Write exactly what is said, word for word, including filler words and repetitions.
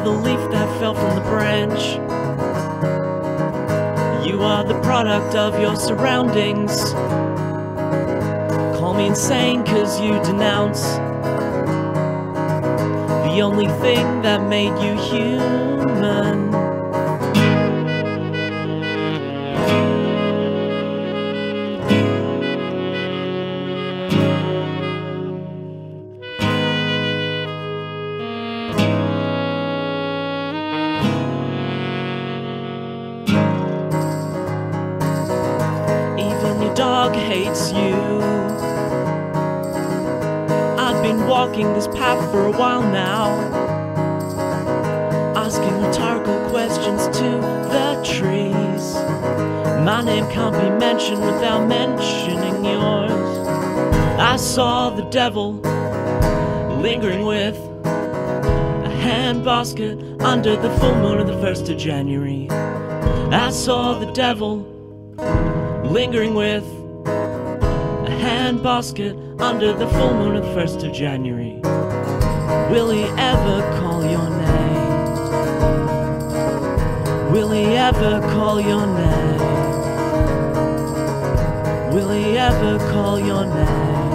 the leaf that fell from the branch. You are the product of your surroundings. Call me insane, cause you denounce the only thing that made you human. Even your dog hates you. I've been walking this path for a while now, asking rhetorical questions to the trees. My name can't be mentioned without mentioning yours. I saw the devil lingering with a handbasket under the full moon of the first of January. I saw the devil lingering with a handbasket under the full moon of the first of January. Will he ever call your name? Will he ever call your name? Will he ever call your name?